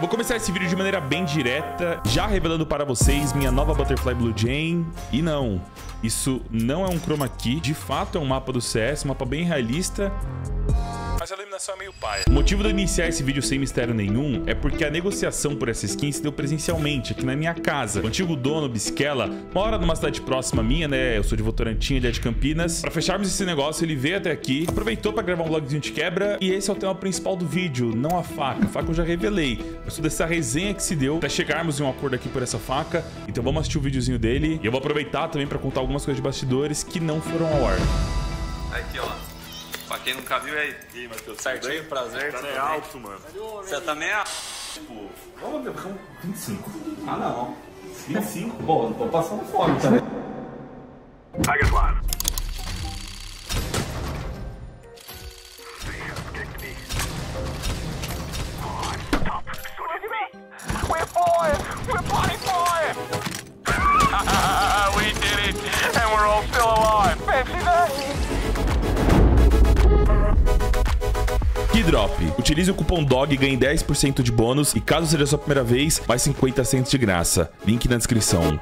Eu vou começar esse vídeo de maneira bem direta, já revelando para vocês minha nova Butterfly Blue Jay. E não, isso não é um chroma key, de fato é um mapa do CS, um mapa bem realista. Mas a iluminação é meio paia. O motivo de eu iniciar esse vídeo sem mistério nenhum é porque a negociação por essa skin se deu presencialmente, aqui na minha casa. O antigo dono, Bisquela, mora numa cidade próxima minha, né? Eu sou de Votorantim, ele é de Campinas. Pra fecharmos esse negócio, ele veio até aqui, aproveitou pra gravar um vlogzinho de quebra, e esse é o tema principal do vídeo, não a faca. A faca eu já revelei. Eu sou dessa resenha que se deu até chegarmos em um acordo aqui por essa faca. Então vamos assistir o videozinho dele. E eu vou aproveitar também pra contar algumas coisas de bastidores que não foram ao ar. Aqui, ó. Pra quem nunca viu aí. E aí, Matheus? Certinho, prazer. Tá é alto, mano. Você também é alto. Tipo, vamos ver, 25. Ah, não. 25? Pô, não tô passando fome também. We did it, and we're all still alive. Fancy that? Keydrop. Utilize o cupom DOG e ganhe 10% de bônus. E caso seja a sua primeira vez, mais 50 centos de graça. Link na descrição.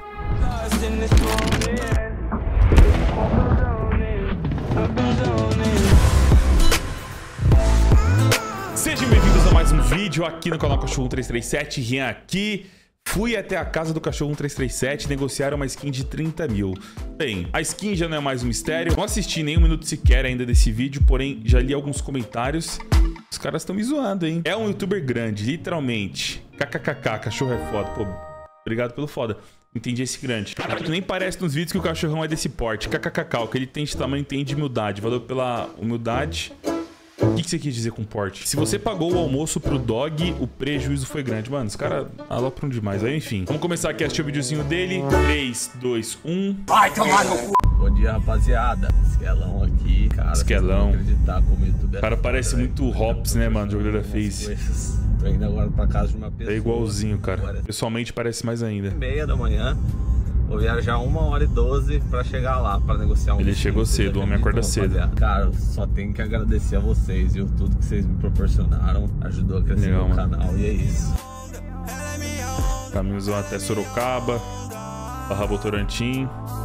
Sejam bem-vindos a mais um vídeo aqui no canal Cachorro 1337. Rian aqui. Fui até a casa do Cachorro 1337 negociar uma skin de 30 mil. Bem, a skin já não é mais um mistério. Não assisti nem um minuto sequer ainda desse vídeo, porém já li alguns comentários. Os caras estão me zoando, hein? É um youtuber grande, literalmente. KKKK, cachorro é foda. Pô, obrigado pelo foda. Entendi esse grande. Nem parece nos vídeos que o cachorrão é desse porte. KKKK, o que ele tem de tamanho tem de humildade. Valeu pela humildade. O que você quis dizer com porte? Se você pagou o almoço pro Dog, o prejuízo foi grande. Mano, os caras alopram demais. Aí, enfim. Vamos começar aqui a assistir o videozinho dele. 3, 2, 1. Vai tomar no cu. Bom dia, rapaziada. Esquelão aqui, cara. Esquelão. Acreditar como YouTube O cara parece muito Hops, né, mano? Jogador da Face. Tô indo agora pra casa de uma pessoa. É igualzinho, cara. Pessoalmente parece mais ainda. 9h30 da manhã. Vou viajar 1h12 pra chegar lá, pra negociar um... Ele chegou cedo, o homem acorda cedo. Cara, eu só tenho que agradecer a vocês, viu? Tudo que vocês me proporcionaram ajudou a crescer o canal, e é isso. Caminhos até Sorocaba, barra Votorantim.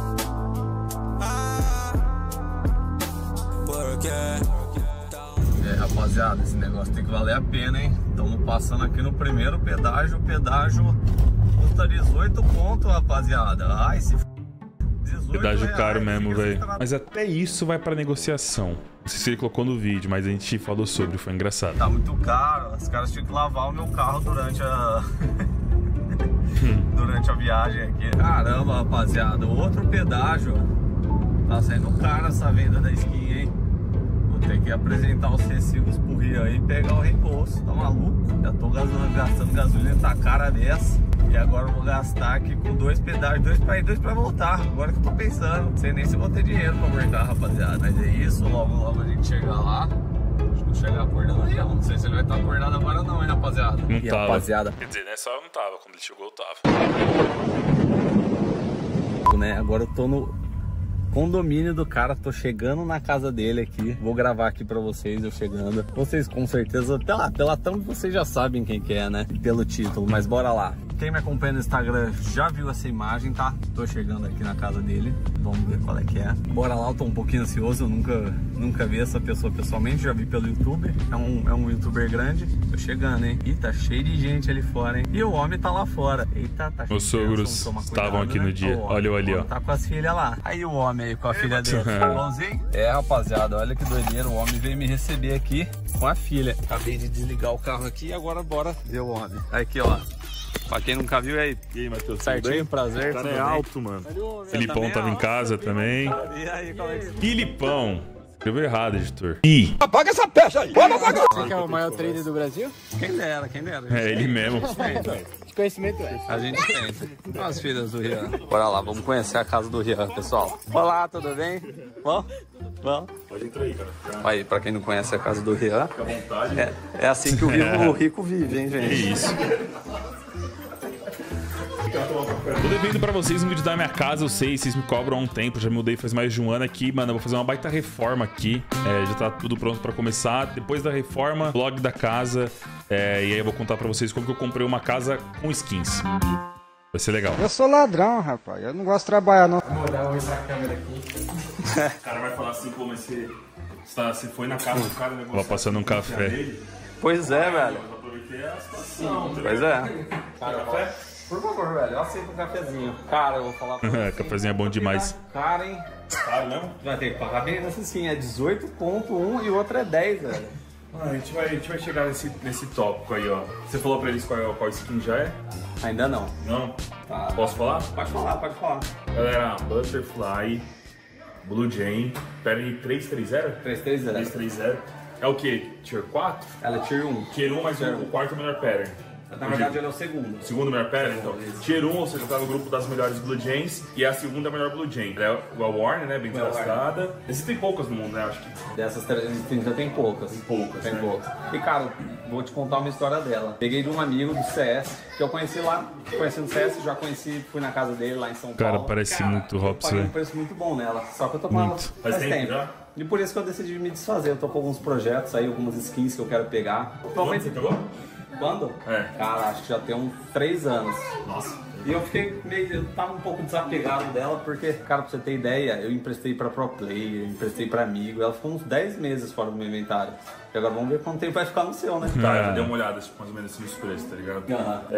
Rapaziada, esse negócio tem que valer a pena, hein? Estamos passando aqui no primeiro pedágio. O pedágio custa 18 conto, rapaziada. Ai, se f... 18 Pedágio reais, caro mesmo, velho. tá... Mas até isso vai pra negociação. Não sei se ele colocou no vídeo, mas a gente falou sobre, foi engraçado. Tá muito caro, os caras tinham que lavar o meu carro durante a... durante a viagem aqui. Caramba, rapaziada, o outro pedágio. Tá saindo caro essa venda da skin, hein? Vou ter que apresentar os recibos pro Rian e pegar o reembolso. Tá maluco? Já tô gastando gasolina, tá cara dessa. E agora eu vou gastar aqui com 2 pedágios, 2 pra ir, 2 pra voltar. Agora que eu tô pensando. Não sei nem se vou ter dinheiro pra voltar, rapaziada. Mas é isso, logo a gente chega lá. Acho que vou chegar acordando aí. Não sei se ele vai estar acordado agora não, hein, rapaziada. Não tava. Rapaziada. Quer dizer, né? Só não tava. Quando ele chegou, eu tava. Né? Agora eu tô no condomínio do cara, tô chegando na casa dele aqui. Vou gravar aqui pra vocês, eu chegando. Vocês com certeza, pela thumb vocês já sabem quem que é, né? Pelo título, mas bora lá. Quem me acompanha no Instagram já viu essa imagem, tá? Tô chegando aqui na casa dele. Vamos ver qual é que é. Bora lá, eu tô um pouquinho ansioso. Eu nunca vi essa pessoa pessoalmente. Já vi pelo YouTube. É um youtuber grande. Tô chegando, hein? Ih, tá cheio de gente ali fora, hein? E o homem tá lá fora. Eita, tá cheio Os sogros estavam aqui no dia. Olha eu ali, ó. Tá com as filhas lá. Aí o homem aí com a filha dele. Bonzinho? É, rapaziada, olha que doideira. O homem veio me receber aqui com a filha. Acabei de desligar o carro aqui e agora bora ver o homem. Aqui, ó. Pra quem nunca viu, aí. E aí, Matheus? Certinho, prazer. O cara é alto, mano. Filipão tava em casa também. E aí, como é que você... Filipão. Escreveu errado, editor. Apaga essa peça aí! Vamos apagar! Você que é o maior trader do Brasil? Quem dera, quem dera. É ele mesmo. Que conhecimento é esse? A gente pensa. As filhas do Rian. Bora lá, vamos conhecer a casa do Rian, pessoal. Olá, tudo bem? Vamos? Vamos? Pode entrar aí, cara. Aí, pra quem não conhece a casa do Rian, Fica à vontade. é assim que o rico vive, hein, Que gente? isso. Tô devendo pra vocês um vídeo da minha casa, eu sei, vocês me cobram há um tempo, já mudei faz mais de um ano aqui, mano, eu vou fazer uma baita reforma aqui, já tá tudo pronto pra começar, depois da reforma, vlog da casa, E aí eu vou contar pra vocês como que eu comprei uma casa com skins. Vai ser legal. Eu sou ladrão, rapaz. Eu não gosto de trabalhar, não. Vou dar um pra câmera aqui. O cara vai falar assim, pô, mas você foi na casa do cara... Tava passando um café. Dele. Pois é, velho. Eu aproveitei a situação. Pois é. Cara, café? Por favor, velho, eu aceito um cafezinho. Cara, eu vou falar pra você. Cafezinho é bom demais. Cara, hein? Claro, não? Vai ter que pagar bem nessa sim, é 18,1 e o outro é 10, velho. A gente vai chegar nesse tópico aí, ó. Você falou pra eles qual skin já é? Ainda não. Não? Tá. Posso falar? Pode falar, pode falar. Galera, Butterfly, Blue Jay, Pattern 330? 330. 330. É o que? Tier 4? Ela é Tier 1. Tier 1, mas o quarto é o melhor pattern. Na verdade, ele é o segundo. Segundo melhor pattern, então. Tier 1, ou seja, tá no grupo das melhores Blue Jays. E a segunda melhor Blue Jay. Ela é igual a Warner, né? Bem desgastada. Existem poucas no mundo, né? Acho que. Dessas 330 tem poucas. Tem Tem poucas. E, cara, vou te contar uma história dela. Peguei de um amigo do CS, que eu conheci lá. Conheci no CS, já conheci, fui na casa dele lá em São Paulo. Cara, parece muito Robson. Paguei um preço muito bom nela. Só que eu tô com ela Muito. faz tempo. já? E por isso que eu decidi me desfazer. Eu tô com alguns projetos aí, algumas skins que eu quero pegar. Quando você pegou? Quando? É. Cara, acho que já tem uns 3 anos. Nossa. E eu fiquei eu tava um pouco desapegado dela, porque, cara, pra você ter ideia, eu emprestei pra pro player, emprestei pra amigo, ela ficou uns 10 meses fora do meu inventário. E agora vamos ver quanto tempo vai ficar no seu, né? Tá, já dei uma olhada, tipo, mais ou menos assim, nos preços, tá ligado?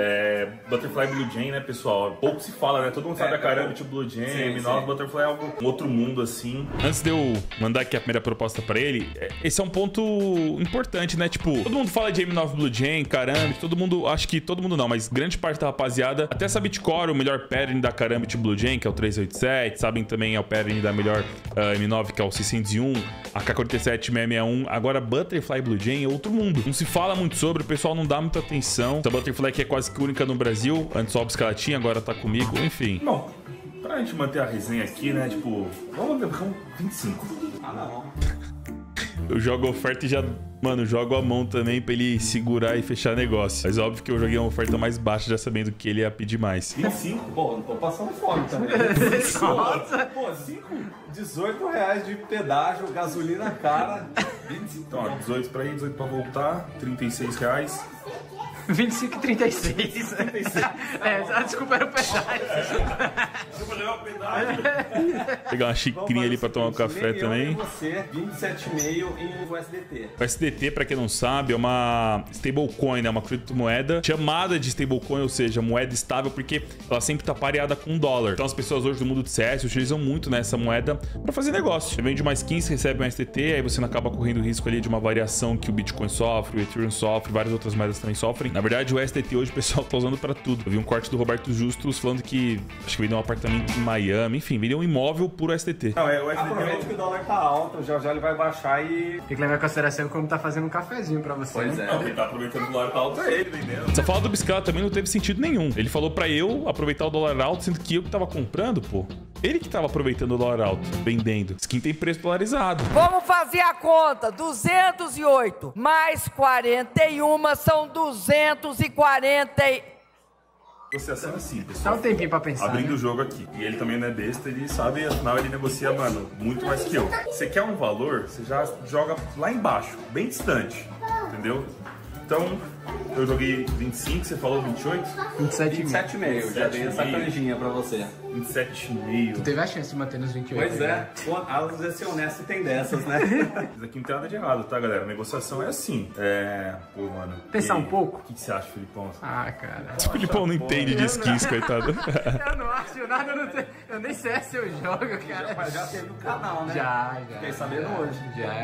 Butterfly Blue Jay, né, pessoal? Pouco se fala, né? Todo mundo sabe a caramba, tipo Blue Jay, M9, Butterfly é algo, um outro mundo, assim. Antes de eu mandar aqui a primeira proposta pra ele, esse é um ponto importante, né? Tipo, todo mundo fala de M9 Blue Jay, Karambit, todo mundo, acho que todo mundo não, mas grande parte da rapaziada, até sabe de cor o melhor pattern da Karambit Blue Jay, que é o 387, sabem também é o pattern da melhor M9, que é o 601, a K47 661, agora Butterfly Blue Jay é outro mundo. Não se fala muito sobre, o pessoal não dá muita atenção. Essa Butterfly que é quase que única no Brasil. Antes só que ela tinha, agora tá comigo, enfim. Bom, pra gente manter a resenha aqui, né, tipo, vamos ver, 25. Ah, não. Eu jogo oferta e já, mano, jogo a mão também pra ele segurar e fechar negócio. Mas óbvio que eu joguei uma oferta mais baixa já sabendo que ele ia pedir mais. 25? Pô, não tô passando fome também. Nossa! Pô, 18 reais de pedágio, gasolina cara. 25. Então, ó, 18 pra ir, 18 pra voltar, 36 reais. 25 e 36. Desculpa, era o pedágio. Desculpa levar o pedágio. Pegar uma xicrinha ali pra tomar um café também. Você, 27,5 em USDT. O USDT, pra quem não sabe, é uma stablecoin, né? Uma criptomoeda chamada de stablecoin, ou seja, moeda estável, porque ela sempre tá pareada com o dólar. Então as pessoas hoje do mundo de CS utilizam muito nessa moeda pra fazer negócio. Você vende uma skin, você recebe um USDT, aí você não acaba correndo risco ali de uma variação que o Bitcoin sofre, o Ethereum sofre, várias outras moedas também sofrem. Na verdade, o USDT hoje o pessoal tá usando pra tudo. Eu vi um corte do Roberto Justus falando que acho que vendeu um apartamento em Miami, enfim, vendeu um imóvel por USDT. Não, o USDT aproveita que o dólar tá alto, já ele vai baixar e... Tem que levar em consideração como tá fazendo um cafezinho pra você. Pois né? é. Quem tá aproveitando o dólar alto é ele vendendo. Essa fala do Bicicleta também não teve sentido nenhum. Ele falou pra eu aproveitar o dólar alto, sendo que eu que tava comprando, pô. Ele que tava aproveitando o dólar alto, vendendo. Skin tem preço dolarizado. Vamos fazer a conta. 208 mais 41 são 240. Negociação é assim, Dá pessoal. um tempinho pra pensar. Abrindo né? o jogo aqui. E ele também não é besta, ele sabe, afinal ele negocia, mano, muito mais que eu. Você quer um valor, você já joga lá embaixo, bem distante, entendeu? Então, eu joguei 25, você falou 28? 27,5, já dei essa canjinha pra você. 27,5. Teve a chance de manter nos 28. Pois é, né? às vezes ser honesto tem dessas, né? Isso aqui não tem nada de errado, tá, galera? A negociação é assim. Pô, mano. Pensar E um pouco? O que você acha, Filipão? Ah, cara. O Filipão não entende de skins, coitado. Eu não acho nada, eu nem sei se eu jogo, cara. Mas já teve no canal, né? Já. Fiquei sabendo hoje.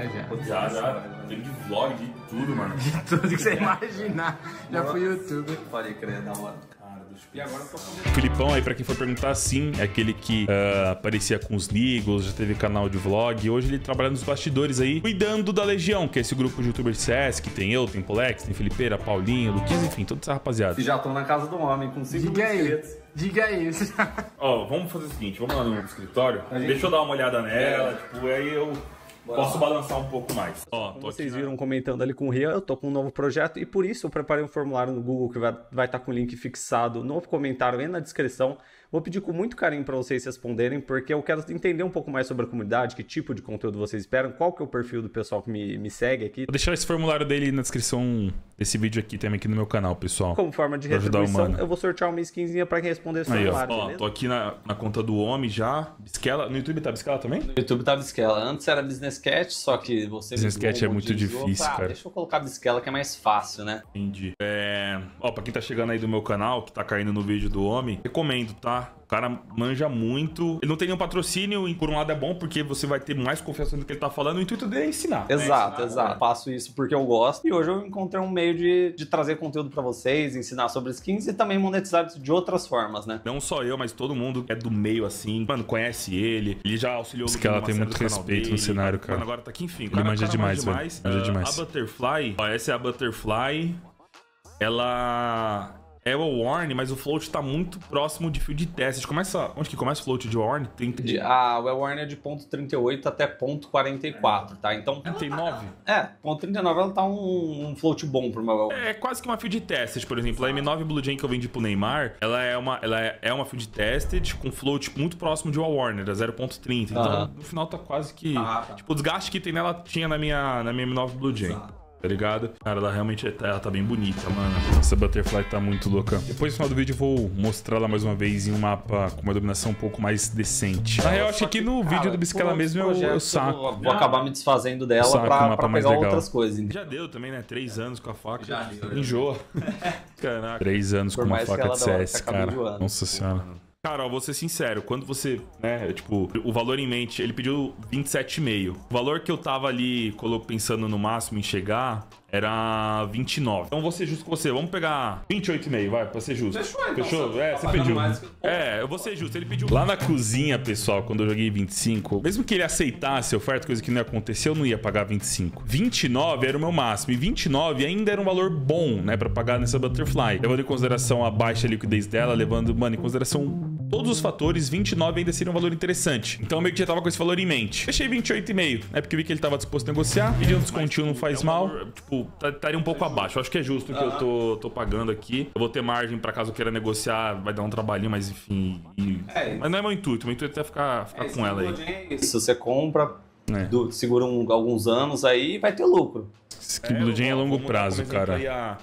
Já. Teve de vlog, de tudo, mano. Tudo que você imaginar. Já fui youtuber. Pode crer, da hora. E agora eu tô O Filipão aí, pra quem for perguntar, sim, é aquele que aparecia com os Ligos, já teve canal de vlog. Hoje ele trabalha nos bastidores aí, cuidando da Legião, que é esse grupo de youtubers CS, que tem eu, tem Polex, tem Felipeira, Paulinho, Luquinhas, enfim, toda essa rapaziada. E já tô na casa do homem, com 5 mil inscritos. Diga isso. Ó, vamos fazer o seguinte, vamos lá no escritório, deixa eu dar uma olhada nela, tipo, aí eu Posso balançar um pouco mais. Ó, Como vocês viram comentando ali com o Rian, eu tô com um novo projeto e por isso eu preparei um formulário no Google que vai estar com o link fixado no comentário e na descrição. Vou pedir com muito carinho para vocês responderem, porque eu quero entender um pouco mais sobre a comunidade, que tipo de conteúdo vocês esperam, qual que é o perfil do pessoal que me segue aqui. Vou deixar esse formulário dele na descrição desse vídeo aqui também, aqui no meu canal, pessoal. Como forma de retribuição, eu vou sortear uma skinzinha para quem responder esse formulário, ó, tô aqui na conta do homem já. Bisquela. No YouTube tá Bisquela também? No YouTube tá Bisquela. Antes era Business Cat, só que você... Business Cat é muito difícil, cara. Deixa eu colocar Bisquela que é mais fácil, né? Entendi. Ó, pra quem tá chegando aí do meu canal, que tá caindo no vídeo do homem, recomendo, tá? O cara manja muito. Ele não tem nenhum patrocínio, e por um lado é bom, porque você vai ter mais confiança no que ele tá falando. O intuito dele é ensinar. Exato, exato. Faço isso porque eu gosto. E hoje eu encontrei um meio de trazer conteúdo pra vocês, ensinar sobre skins e também monetizar de outras formas, né? Não só eu, mas todo mundo é do meio, assim. Mano, conhece ele. Ele já auxiliou Diz que ela tem muito respeito no cenário, cara. Mano, agora tá aqui, enfim. Ele manja demais, velho. Manja demais. A Butterfly, ó, essa é a Butterfly. Ela... é o Warn, mas o float tá muito próximo de fio de teste. Onde que começa o float de Warn? O Warn é de ponto 38 até ponto 44, tá? Então... 39? Ponto 39 ela tá um float bom pro meu... É quase que uma field tested, por exemplo. A M9 Blue Jay que eu vendi pro Neymar, ela é uma field tested com float muito próximo de All Warner, a 0.30. Então, no final tá quase que... Tipo, o desgaste que tem nela tinha na minha M9 Blue Jay. Tá ligado? Cara, ela realmente ela tá bem bonita, mano. Essa Butterfly tá muito louca. Depois, no final do vídeo, eu vou mostrar ela mais uma vez em um mapa com uma iluminação um pouco mais decente. Na real, acho que aqui no vídeo do Bisquela mesmo eu saco. Vou acabar me desfazendo dela pra pegar outras coisas. Já deu também, né? 3 anos com a faca. Já deu. Enjoa. Caraca. 3 anos com uma faca de CS, cara. Nossa senhora. Cara, ó, vou ser sincero, quando você, né, tipo, o valor em mente, ele pediu 27,5. O valor que eu tava ali pensando no máximo em chegar era 29. Então vou ser justo com você, vamos pegar 28,5, vai, pra ser justo. Fechou? Você pediu. Eu vou ser justo, ele pediu. Lá na cozinha, pessoal, quando eu joguei 25, mesmo que ele aceitasse a oferta, coisa que não ia acontecer, eu não ia pagar 25. 29 era o meu máximo, e 29 ainda era um valor bom, né, pra pagar nessa Butterfly. Levando em consideração a baixa liquidez dela, levando, mano, em consideração todos os fatores, 29 ainda seria um valor interessante. Então eu meio que já tava com esse valor em mente. Fechei 28,5, né? Porque vi que ele tava disposto a negociar. Pedi um descontinho, não faz mal. Tipo, estaria um pouco abaixo. Eu acho que é justo o que eu tô pagando aqui. Eu vou ter margem pra caso eu queira negociar, vai dar um trabalhinho, mas enfim. Mas não é meu intuito. Meu intuito é ficar com ela aí. Se você compra, segura alguns anos aí, vai ter lucro. Skin Blue Jay é longo prazo, cara.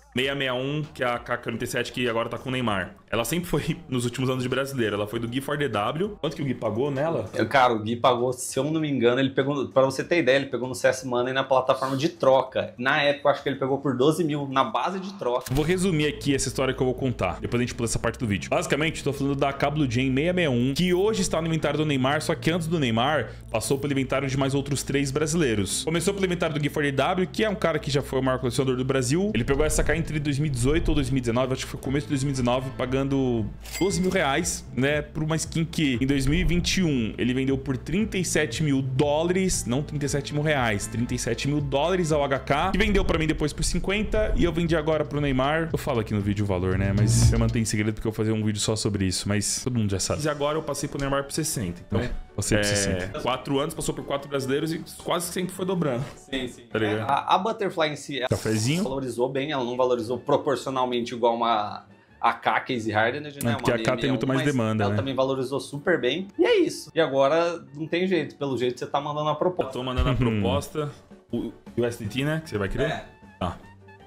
661, que é a KK-47, que agora tá com o Neymar. Ela sempre foi, nos últimos anos de brasileiro, ela foi do Gui for DW. Quanto que o Gui pagou nela? Cara, o Gui pagou, se eu não me engano, ele pegou, pra você ter ideia, ele pegou no CS Money na plataforma de troca. Na época, eu acho que ele pegou por 12 mil na base de troca. Vou resumir aqui essa história que eu vou contar. Depois a gente pula essa parte do vídeo. Basicamente, tô falando da AK Blue Jay 661, que hoje está no inventário do Neymar, só que antes do Neymar, passou pelo inventário de mais outros 3 brasileiros. Começou pelo inventário do Gui for DW, que é um cara que já foi o maior colecionador do Brasil. Ele pegou essa AK entre 2018 ou 2019, acho que foi começo de 2019, pagando 12 mil reais, né, por uma skin que em 2021 ele vendeu por 37 mil dólares, não 37 mil reais, 37 mil dólares ao HK, que vendeu pra mim depois por 50 e eu vendi agora pro Neymar. Eu falo aqui no vídeo o valor, né, mas eu mantenho em segredo porque eu vou fazer um vídeo só sobre isso, mas todo mundo já sabe. E agora eu passei pro Neymar por 60, então... Você por 60. 4 anos, passou por 4 brasileiros e quase sempre foi dobrando. Sim, sim. Tá ligado? A Butterfly em si, ela valorizou bem, ela não valorizou proporcionalmente igual uma AK Case Hardened, né? Porque a AK tem muito mais demanda, ela né? também valorizou super bem. E é isso. E agora não tem jeito, pelo jeito você tá mandando a proposta. Eu tô mandando a proposta. O USDT, né? Que você vai querer? Tá.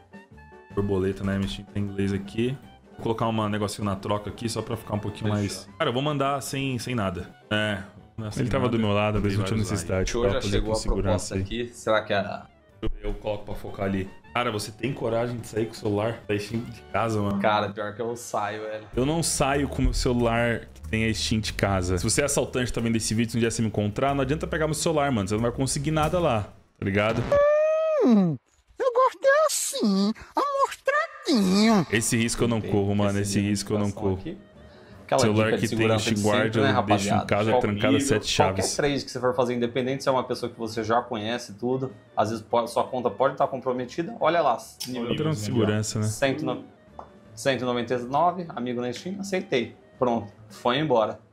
Borboleta, né? Mexi em inglês aqui. Vou colocar um negocinho na troca aqui só pra ficar um pouquinho mais... Cara, eu vou mandar sem nada. Ele tava do meu lado, mas não tinha necessidade. Show, já chegou a proposta aqui. Será que era... Eu coloco pra focar ali. Cara, você tem coragem de sair com o celular da Steam de casa, mano? Cara, pior que eu saio, velho. Eu não saio com o meu celular que tem a Steam de casa. Se você é assaltante também desse vídeo, se um dia você me encontrar, não adianta pegar meu celular, mano. Você não vai conseguir nada lá, tá ligado? Eu gosto é assim, amostradinho. Esse risco eu não corro, mano. Esse risco eu não corro. Aquela celular que tem Steam Guard, eu deixo em casa trancado 7 chaves. Qualquer trade que você for fazer independente, se é uma pessoa que você já conhece tudo, às vezes sua conta pode estar comprometida, olha lá. Nível de segurança, né? 199, amigo na Steam, aceitei. Pronto, foi embora.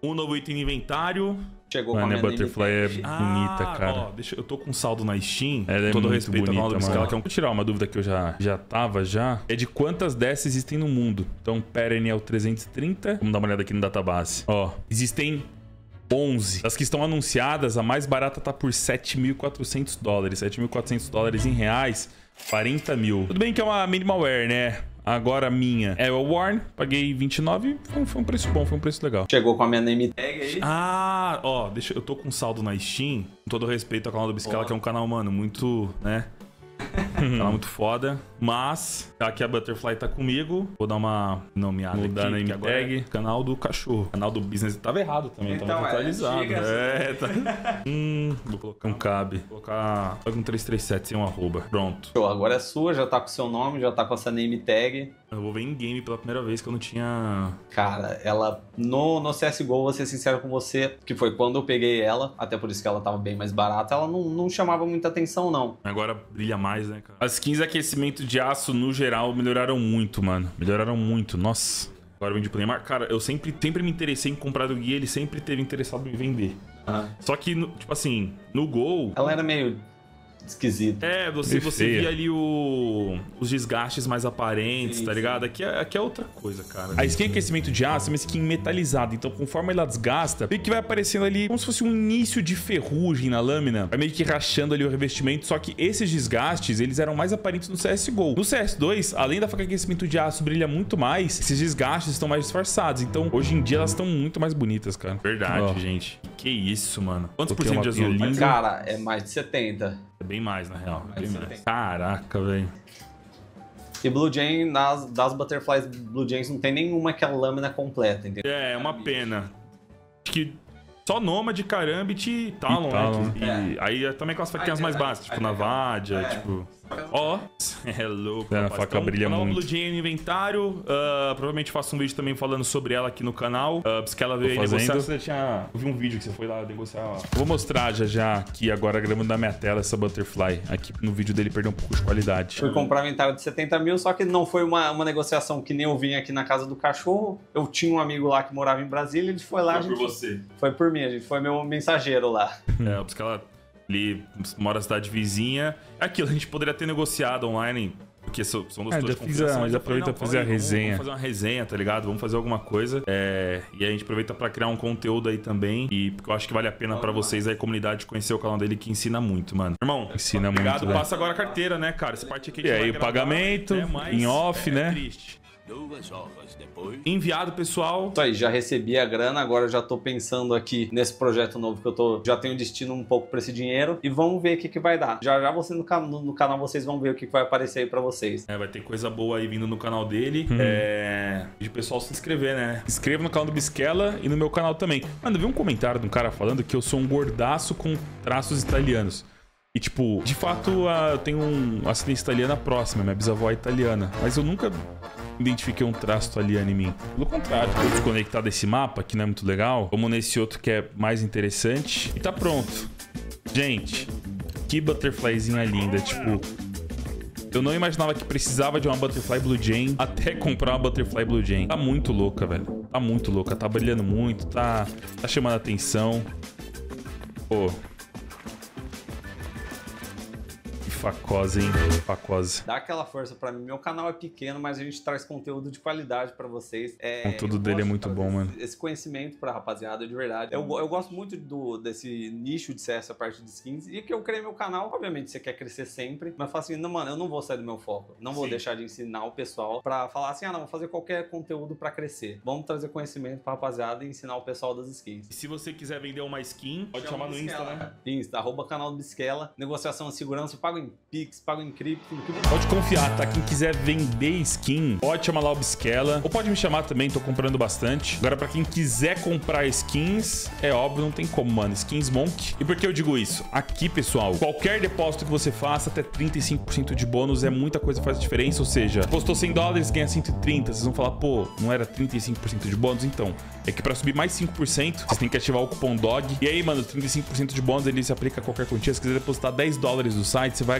Um novo item no inventário. Chegou com a Mano, a minha Butterfly é bonita, cara. Ó, eu tô com saldo na Steam. Ela é todo muito respeito bonita, ao canal do Biscala, mano. que é um... Vou tirar uma dúvida que eu já tava já. É de quantas dessas existem no mundo. Então, Perennial 330. Vamos dar uma olhada aqui no database. Ó, existem 11. Das que estão anunciadas, a mais barata tá por $7.400. $7.400 em reais, 40 mil. Tudo bem que é uma minimalware, né? Agora a minha é o Warn, paguei 29, foi um preço bom, foi um preço legal. Chegou com a minha name tag aí. Ah, ó, eu tô com saldo na Steam, com todo respeito ao canal do Biscala, que é um canal, mano, muito, né? Canal muito foda, mas aqui a Butterfly tá comigo. Vou dar uma nomeada aqui, na name agora tag. é canal do cachorro. Canal do business tava errado também, Então, tava atualizado. antiga, Tá. Vou colocar, não cabe. Vou colocar um 337 sem um arroba. Pronto. Show, agora é sua, já tá com o seu nome, já tá com essa name tag. Eu vou ver em game pela primeira vez que eu não tinha... Cara, ela no CSGO, vou ser sincero com você, que foi quando eu peguei ela, até por isso que ela tava bem mais barata, ela não chamava muita atenção, não. Agora brilha mais, né, cara? As skins de aquecimento de aço, no geral, melhoraram muito, mano. Melhoraram muito, nossa. Agora eu vendi pro Neymar. Cara, eu sempre me interessei em comprar do Gui, ele sempre teve interessado em vender. Só que, tipo assim, no Gol... Ela era meio esquisita. É, você feia. via ali os desgastes mais aparentes, tá ligado? Aqui é outra coisa, cara. A skin aquecimento de aço é uma skin metalizada, então conforme ela desgasta, meio que vai aparecendo ali como se fosse um início de ferrugem na lâmina. Vai meio que rachando ali o revestimento, só que esses desgastes, eles eram mais aparentes no CSGO. No CS2, além da faca de aquecimento de aço brilha muito mais, esses desgastes estão mais disfarçados. Então, hoje em dia, elas estão muito mais bonitas, cara. Verdade, Ó. gente. Que isso, mano. Quantos por Botei cento de uma azul? linda. Cara, é mais de 70. É bem mais, na real. Mais Bem de mais. 70. Caraca, velho. E Blue Jay, das Butterflies Blue Jays, não tem nenhuma que é a lâmina completa, entendeu? É uma pena. Acho que só Nomad, Karambit e Talon, Talon. né? E aí também classifica que tem as mais básicas, tipo Navadia, tipo... Ó, é louco. É, a rapaz. faca brilha canal muito. Blue Jay no inventário. Provavelmente faço um vídeo também falando sobre ela aqui no canal. Se ela veio aí fazendo. negociar, você tinha... Eu vi um vídeo que você foi lá negociar. Ó. Vou mostrar já aqui agora, gravando na minha tela, essa Butterfly. Aqui no vídeo dele perdeu um pouco de qualidade. Fui comprar um inventário de 70 mil, só que não foi uma negociação que nem eu vim aqui na casa do cachorro. Eu tinha um amigo lá que morava em Brasília, ele foi lá. Foi por você. Foi por mim, a gente foi meu mensageiro lá. É, porque ela ali mora na cidade vizinha. Aquilo, a gente poderia ter negociado online, porque são duas pessoas já de fiz confiança, mas já eu falei, aproveita não, pra fazer a calma aí, resenha. Vamos fazer uma resenha, tá ligado? Vamos fazer alguma coisa. E a gente aproveita pra criar um conteúdo aí também. E porque eu acho que vale a pena pra vocês aí, a comunidade, conhecer o canal dele, que ensina muito, mano. Irmão, Ensina obrigado. muito, velho. Passa agora a carteira, né, cara? Essa parte aqui a gente E aí, vai o gravar, pagamento, mas em off, né? Triste. Enviado, pessoal. Isso aí, já recebi a grana, agora eu já tô pensando aqui nesse projeto novo que eu já tenho destino um pouco pra esse dinheiro e vamos ver o que vai dar. Já você no canal vocês vão ver o que vai aparecer aí pra vocês. Vai ter coisa boa aí vindo no canal dele. De pessoal se inscrever, né? Se inscreva no canal do Bisquela e no meu canal também. Mano, eu vi um comentário de um cara falando que eu sou um gordaço com traços italianos. E, tipo, de fato, eu tenho uma ascendência italiana próxima, minha bisavó é italiana. Mas eu nunca identifiquei um traço italiano em mim. Pelo contrário, vou desconectar desse mapa, que não é muito legal. Vamos nesse outro que é mais interessante. E tá pronto. Gente, que butterflyzinha linda. Tipo, eu não imaginava que precisava de uma Butterfly Blue Jay até comprar uma Butterfly Blue Jay. Tá muito louca, velho. Tá muito louca. Tá brilhando muito, tá chamando a atenção. Pô. Facosa, hein? Facosa. Dá aquela força pra mim. Meu canal é pequeno, mas a gente traz conteúdo de qualidade pra vocês. O conteúdo dele é muito bom, mano. Esse conhecimento pra rapaziada, de verdade. Eu gosto muito desse nicho de CS, a parte de skins. E que eu criei meu canal. Obviamente, você quer crescer sempre. Mas fala assim, não, mano, eu não vou sair do meu foco. Não vou deixar de ensinar o pessoal pra falar assim, não, vou fazer qualquer conteúdo pra crescer. Vamos trazer conhecimento pra rapaziada e ensinar o pessoal das skins. E se você quiser vender uma skin, pode chamar no Insta, né? Insta, @canal do Bisquela. Negociação de segurança, eu pago em Pix, pago em cripto. Pode confiar, tá? Quem quiser vender skin, pode chamar lá o Bisquela. Ou pode me chamar também, tô comprando bastante. Agora, pra quem quiser comprar skins, é óbvio, não tem como, mano. Skins Monk. E por que eu digo isso? Aqui, pessoal, qualquer depósito que você faça, até 35% de bônus é muita coisa, faz diferença. Ou seja, postou $100, ganha 130. Vocês vão falar, pô, não era 35% de bônus? Então, é que pra subir mais 5%, vocês têm que ativar o cupom DOG. E aí, mano, 35% de bônus, ele se aplica a qualquer quantia. Se quiser depositar $10 do site, você vai ganhar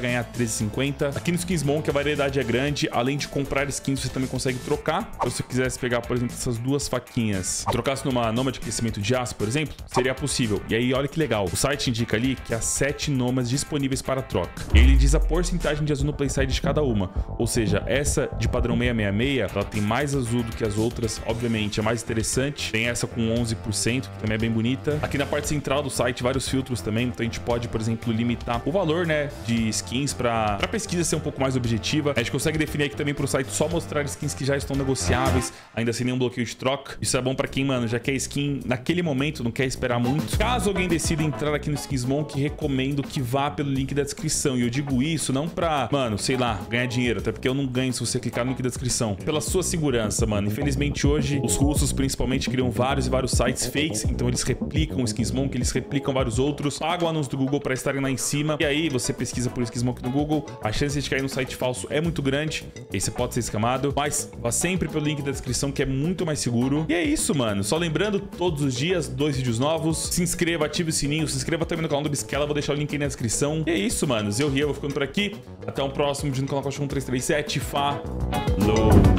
ganhar 13,50. Aqui no Skins Monk a variedade é grande. Além de comprar skins, você também consegue trocar. Se você quisesse pegar, por exemplo, essas duas faquinhas, trocasse numa Nômade de aquecimento de aço, por exemplo, seria possível. E aí, olha que legal. O site indica ali que há 7 Nômades disponíveis para troca. Ele diz a porcentagem de azul no playside de cada uma. Ou seja, essa de padrão 666, ela tem mais azul do que as outras. Obviamente, é mais interessante. Tem essa com 11%, que também é bem bonita. Aqui na parte central do site, vários filtros também. Então, a gente pode, por exemplo, limitar o valor, né, de skins para a pesquisa ser um pouco mais objetiva. A gente consegue definir aqui também para o site só mostrar skins que já estão negociáveis, ainda sem nenhum bloqueio de troca. Isso é bom para quem, mano, já quer skin naquele momento, não quer esperar muito. Caso alguém decida entrar aqui no Skins Monk, recomendo que vá pelo link da descrição. E eu digo isso não pra, mano, sei lá, ganhar dinheiro, até porque eu não ganho se você clicar no link da descrição. Pela sua segurança, mano. Infelizmente hoje, os russos principalmente criam vários e vários sites fakes, então eles replicam o Skins Monk, eles replicam vários outros, pagam anúncios do Google pra estarem lá em cima. E aí você pesquisa por Skins Monk no Google, a chance de cair no site falso é muito grande, e aí você pode ser escamado, mas vá sempre pelo link da descrição que é muito mais seguro. E é isso, mano. Só lembrando, todos os dias, 2 vídeos novos. Se inscreva, ative o sininho, se inscreva também no canal do Bisquela, vou deixar o link aí na descrição. E é isso, manos. Eu, Rian, vou ficando por aqui. Até o próximo vídeo no canal Cachorro 1337. Falou!